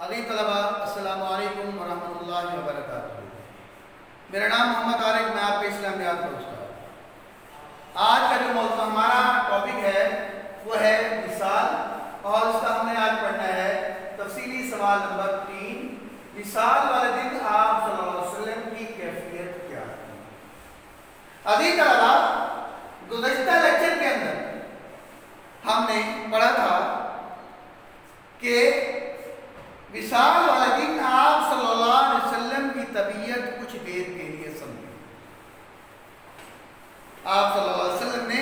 عزیز طلبہ السلام علیکم ورحمۃ اللہ وبرکاتہ۔ میرا نام محمد عارف، میں آپ کے اسلامیات کا استاد۔ آج کا جو موضوع ہمارا ٹاپک ہے وہ ہے وصال، اور اس کا ہم نے آج پڑھنا ہے تفصیلی سوال نمبر 3، وصال والے دن آپ صلی اللہ علیہ وسلم کی کیفیت کیا تھی؟ عزیز طلبہ، گزشتہ لیکچر کے اندر ہم نے پڑھا تھا کہ وصال والے دن آپ صلی اللہ علیہ وسلم کی طبیعت کچھ دیر کے لیے سمجھی۔ آپ صلی اللہ علیہ وسلم نے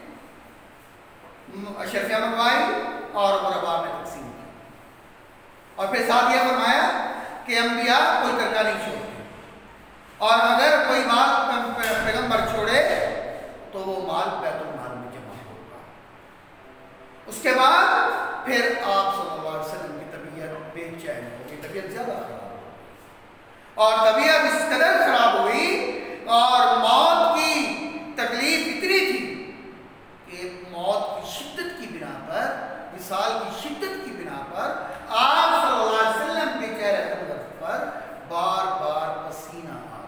اشرفیہ منگوائی اور مربع میں تقسیم کی، اور پھر ساتھ یہ فرمایا کہ انبیاء کوئی ترکہ نہیں چھوڑتے، اور اگر کوئی مال پیغمبر چھوڑے تو وہ مال بیت المال میں جمع ہوگا۔ اس کے بعد پھر آپ صلی اللہ علیہ وسلم کی طبیعت بے چین ہوگی، طبیعت زیادہ خراب ہوگی، اور طبیعت اس قدر خراب ہوئی اور موت کی تکلیف اتنی تھی کہ موت کی شدت کی بنا پر، وصال کی شدت کی بنا پر آپ صلی اللہ علیہ وسلم کے چہرے انور پر بار بار پسینہ آ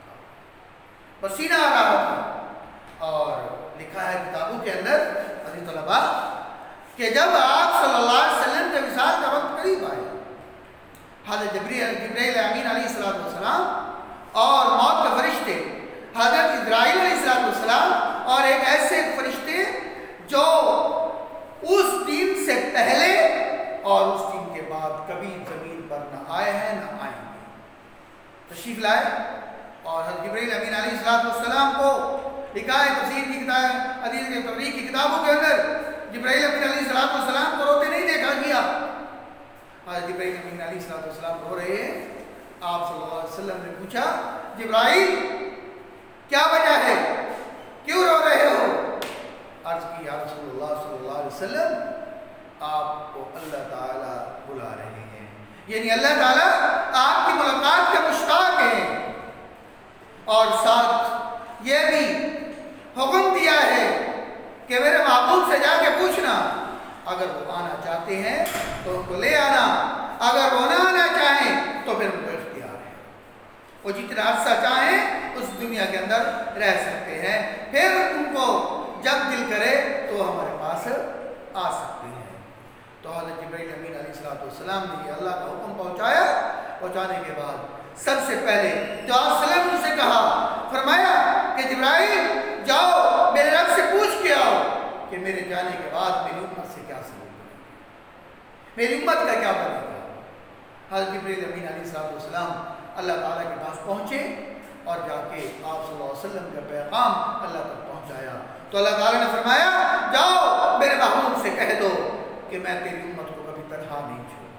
رہا تھا۔ اور لکھا ہے کتابوں کے اندر عزیز طلبہ کہ جب آپ صلی اللہ علیہ وسلم کے وصال کا وقت قریب آیا، حضرت جبرائیل امین علیہ السلام اور موت کے فرشتے حضرت اسرائیل علیہ السلام اور ایک ایسے فرشتے جو اس دن سے پہلے اور اس دن کے بعد کبھی زمین پر نہ آئے ہیں نہ آئیں گے، تشریف لائے، اور حضرت جبرائیل امین علیہ السلام کو لکھا ہے تفسیر کی کتاب، حدیث کے تفریح کی کتابوں کے اندر جبرائیل امین علیہ السلام کو روتے نہیں دیکھا گیا۔ حضرت جبرائیل امین علیہ السلام رو رہے ہیں، آپ صلی اللہ علیہ وسلم نے پوچھا جبرائیل کیا وجہ ہے، کیوں رو رہے ہو؟ عرض کی یا رسول اللہ صلی اللہ علیہ وسلم آپ کو اللہ تعالیٰ بلا رہے ہیں، یعنی اللہ تعالیٰ آپ کی ملاقات کے مشتاق ہیں، اور ساتھ یہ بھی حکم دیا ہے کہ میرے محبوب سے جا کے پوچھنا، اگر وہ آنا چاہتے ہیں تو ان کو لے آنا، اگر وہ نہ آنا چاہیں تو پھر ان کو اختیار ہے، وہ جتنا عرصہ چاہیں اس دنیا کے اندر رہ سکتے ہیں، پھر ان کو جب دل کرے تو ہمارے پاس آ سکتے ہیں۔ تو حضرت جبرائیل امین علیہ السلام نے یہ اللہ کا حکم پہنچانے کے بعد سب سے پہلے جو آپ صلی اللہ علیہ وسلم سے کہا، فرمایا کہ جبرائیل جاؤ میرے رب سے پوچھ کے آؤ کہ میرے جانے کے بعد میری امت سے کیا سلوک بنے گا، میری امت کا کیا بنے گا۔ حضرت جبرائیل امین علیہ السلام اللہ تعالیٰ کے پاس پہنچے اور جا کے آپ صلی اللہ علیہ وسلم کا پیغام اللہ تک پہنچایا، تو اللہ تعالیٰ نے فرمایا جاؤ میرے محبوب سے کہہ دو کہ میں تیری امت کو کبھی تنہا نہیں چھوڑوں گا۔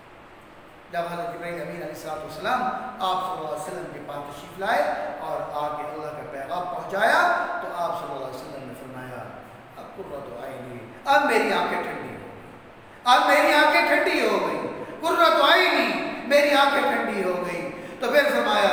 جب حضرت جبرائیل امین علیہ السلام آپ صلی اللہ علیہ وسلم کے پاس تشریف لائے اور آگے اللہ کا پیغام پہنچایا، تو آپ صلی اللہ علیہ وسلم نے فرمایا اب قرۃ عینی، اب میری آنکھیں ٹھنڈی ہو گئی، اب میری آنکھیں ٹھنڈی ہو گئی، قرۃ عینی، میری آنکھیں ٹھنڈی ہو گئی۔ تو پھر فرمایا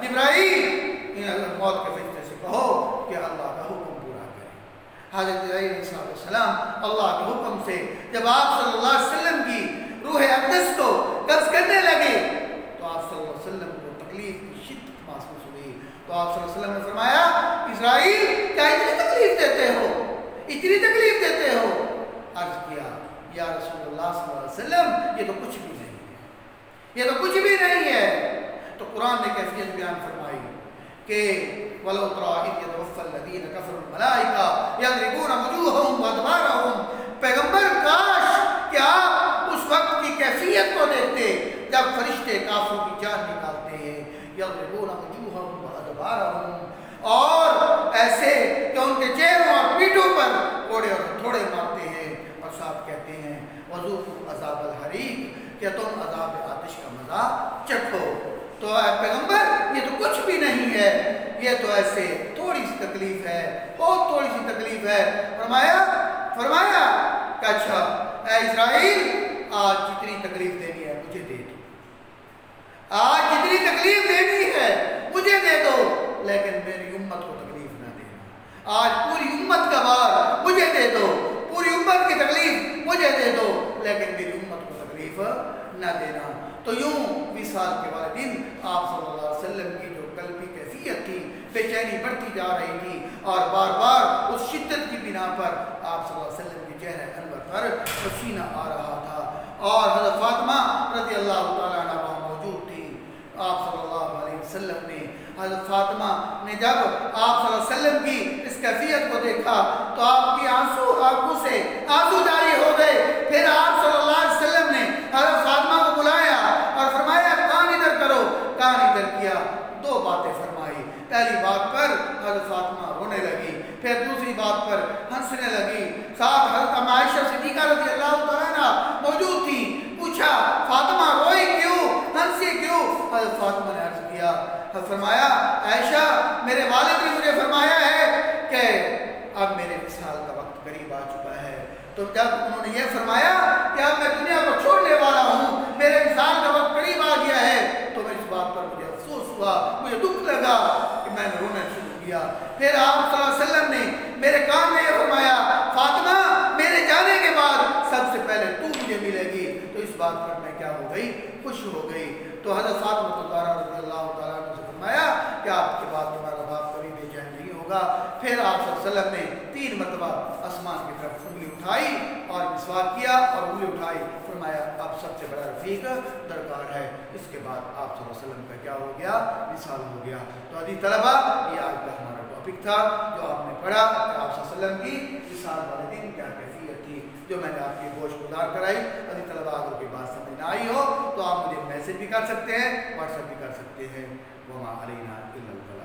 جبرائیل موت کے فرشتے سے کہو کہ اللہ کا حکم پورا کرے۔ حضرت جبرائیل علیہ السلام اللہ کے حکم سے جب آپ صلی اللہ علیہ وسلم کی روح اقدس کو قبض کرنے لگے تو آپ صلی اللہ علیہ وسلم کو تکلیف کی شدت محسوس ہوئی، تو آپ صلی اللہ علیہ وسلم نے فرمایا اسرائیل کیا اتنی تکلیف دیتے ہو، اتنی تکلیف دیتے ہو؟ عرض کیا یا رسول اللہ صلی اللہ علیہ وسلم یہ تو کچھ بھی نہیں ہے، یہ تو کچھ بھی نہیں ہے۔ تو قرآن نے کیفیت بیان فرمائی کہ وَلَوْ تَرَىٰ إِذْ يَتَوَفَّى الَّذِينَ كَفَرُوا الْمَلَائِكَةُ يَضْرِبُونَ وُجُوهَهُمْ وَأَدْبَارَهُمْ، پیغمبر کاش کہ آپ اس وقت کی کیفیت کو دیکھتے جب فرشتے کافروں کی جان نکالتے ہیں، يَضْرِبُونَ وُجُوهَهُمْ وَأَدْبَارَهُمْ، اور ایسے کہ ان کے چہروں اور پیٹھوں پر کوڑے اور ہتھوڑے مارتے ہیں، اور ساتھ کہتے ہیں وَذُوقُوا عَذَابَ الْحَرِيقِ، کہ تم عذاب آتش کا مزہ چکھو۔ تو اے پیغمبر یہ تو کچھ بھی نہیں ہے، یہ تو ایسے تھوڑی سی تکلیف ہے، بہت تھوڑی سی تکلیف ہے۔ فرمایا کہ اچھا اے اسرائیل آج جتنی تکلیف دینی ہے مجھے دے دو، آج جتنی تکلیف دینی ہے مجھے دے دو، لیکن میری امت کو تکلیف نہ دینا، آج پوری امت کا بار مجھے دے دو، پوری امت کی تکلیف مجھے دے دو، لیکن میری امت کو تکلیف نہ دینا۔ تو یوں وصال کے والے دن آپ صلی اللہ علیہ وسلم کی جو قلبی کیفیت تھی، بے چینی بڑھتی جا رہی تھی، اور بار بار اس شدت کی بنا پر آپ صلی اللہ علیہ وسلم کے چہرے انور پر پسینہ آ رہا تھا، اور حضرت فاطمہ رضی اللہ تعالیٰ عنہ وہاں موجود تھی۔ آپ صلی اللہ علیہ وسلم نے حضرت فاطمہ نے جب آپ صلی اللہ علیہ وسلم کی اس کیفیت کو دیکھا تو آپ کی آنکھوں سے آنسو جاری ہو گئے۔ پھر آپ صلی اللہ علیہ وسلم نے حضرت فاطمہ کو بلایا اور فرمایا کان ادھر کرو، کان ادھر کیا، دو باتیں فرمائی۔ پہلی بات پر حضرت فاطمہ رونے لگی، پھر دوسری بات پر ہنسنے لگی۔ ساتھ حضرت عائشہ صدیقہ رضی اللہ تعالیٰ عنہ موجود تھی۔ پوچھا فاطمہ روئی کیوں، ہنسی کیوں؟ حضرت فاطمہ نے عرض کیا، فرمایا عائشہ میرے والد نے مجھے فرمایا ہے کہ اب میرے وصال کا وقت قریب آ چکا ہے۔ تو جب انہوں نے یہ فرمایا کہ اب میں دنیا کو چھوڑنے والا ہوں، میرے وصال کا وقت قریب آ گیا ہے، تو میں اس بات پر مجھے افسوس ہوا، مجھے دکھ لگا کہ میں نے رونا شروع کیا۔ پھر آپ صلی اللہ علیہ وسلم نے میرے کان میں یہ فرمایا فاطمہ میرے جانے کے بعد سب سے پہلے تو مجھے ملے گی۔ تو اس بات پر میں کیا ہو گئی، خوش ہو گئی۔ تو حضرت فاطمہ رضی اللہ تعالیٰ عنہ سے فرمایا کہ آپ کے بعد تمہارا باپ کبھی بے چین نہیں ہوگا۔ پھر آپ صلی اللہ علیہ وسلم نے 3 مرتبہ آسمان کی طرف انگلی اٹھائی اور مسواک کیا اور انگلی اٹھائی، فرمایا اب سب سے بڑا رفیق درکار ہے۔ اس کے بعد آپ صلی اللہ علیہ وسلم کا کیا ہو گیا، وصال ہو گیا۔ تو عزیز طلبہ یہ آج کا ہمارا ٹاپک تھا جو آپ نے پڑھا کہ آپ صلی اللہ علیہ وسلم کی وصال والے دن کیا کیفیت تھی، جو میں نے آپ کی گوش گزار کرائی۔ عزیز طلبہ اگر کوئی بات سمجھ نہ آئی ہو تو آپ مجھے میسج بھی کر سکتے ہیں، واٹس ایپ بھی کر سکتے ہیں۔ وما علینا الا البلاغ۔